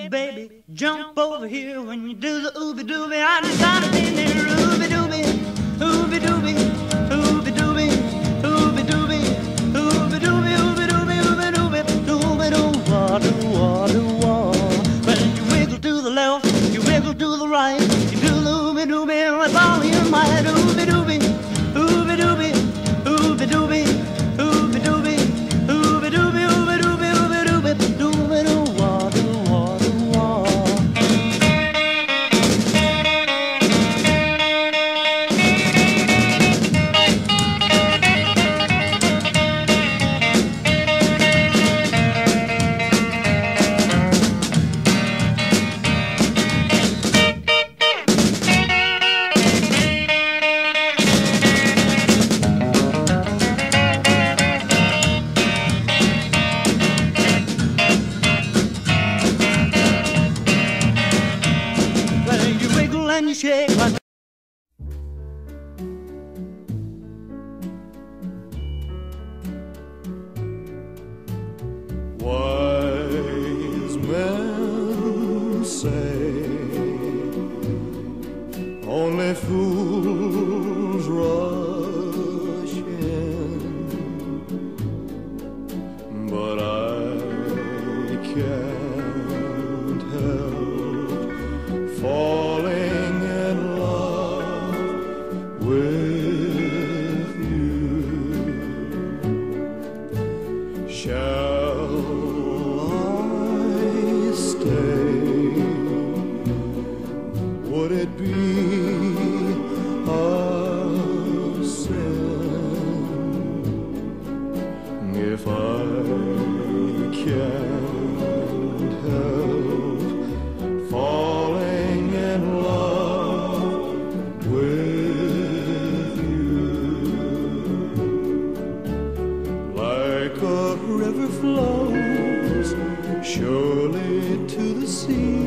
baby, jump over here when you do the ooby dooby. I just gotta be there, ooby dooby, ooby dooby, ooby dooby, ooby dooby, ooby dooby, ooby dooby, ooby dooby, dooby doo, wah doo, wah doo, wah. Well, you wiggle to the left, you wiggle to the right, you do the ooby dooby with all your might, ooby dooby, ooby dooby, ooby dooby, ooby dooby, ooby dooby, ooby dooby, ooby dooby, dooby doo, wah doo, wah doo, wah. And you shake like wise men say only fools rush in, but I can't help falling in love with you. Shall I stay? Would it be a sin if I can't help falling in love with you? Like a river flows surely to the sea.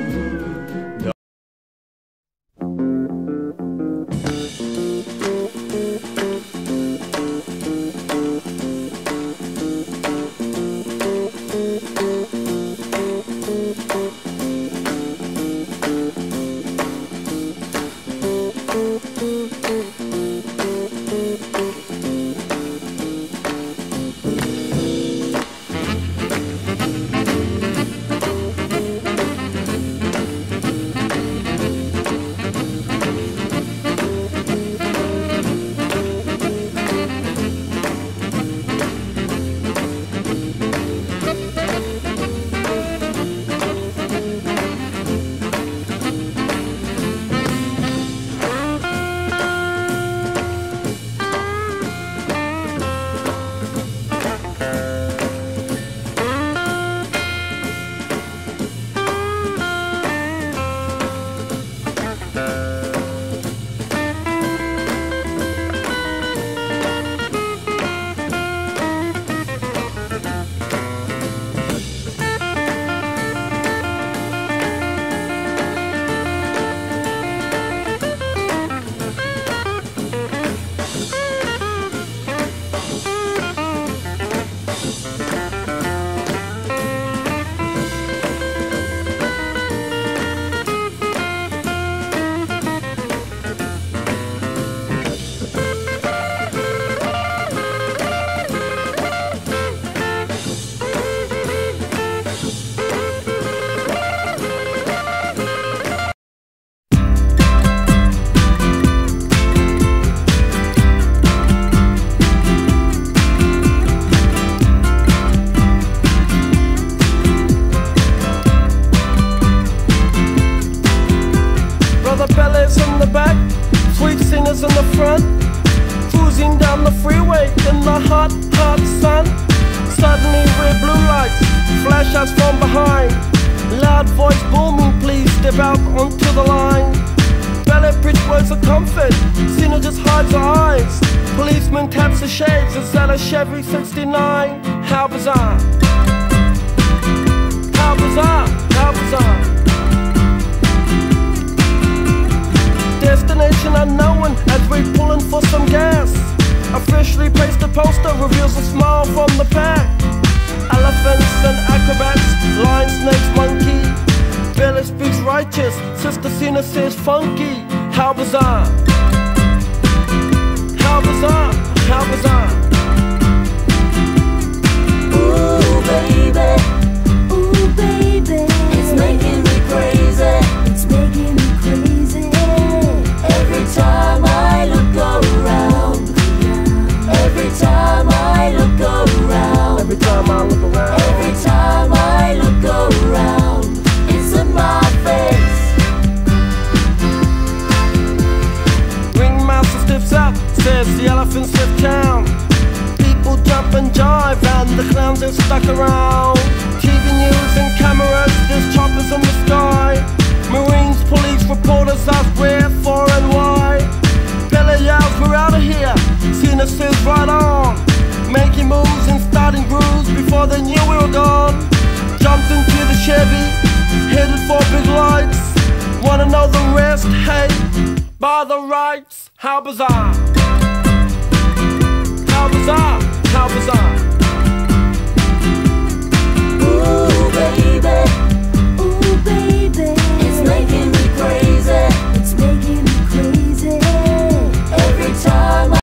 Brother Bellas in the back, sweet singers in the front, cruising down the freeway in the hot, hot sun. Suddenly red blue lights flash us from behind. Loud voice booming, please step out onto the line. Ballet bridge words of comfort, Cena just hides her eyes. Policeman taps the shades, is that a Chevy 69? How bizarre, how bizarre, how bizarre. Destination unknown as we're pulling for some gas. Officially placed a poster reveals a smile from the pack. Elephants and acrobats, lion, snakes, monkey, sister Cena says funky. How bizarre. How bizarre. How bizarre. Ooh baby, it's making me crazy. It's making me crazy. Every time I look around. Every time I look around. Every time I look around. Every time I look around, it's in my face. Ringmaster stiffs up, says the elephants lift town. People jump and jive and the clowns are stuck around. TV news and cameras, there's choppers in the sky. Marines, police, reporters ask where, for and why. Billy yells, we're out of here. Cena says right on. Making moves and starting grooves before they knew we were gone. Jumped into the Chevy, headed for big lights. Wanna know the rest? Hey, by the rights. How bizarre. How bizarre. How bizarre.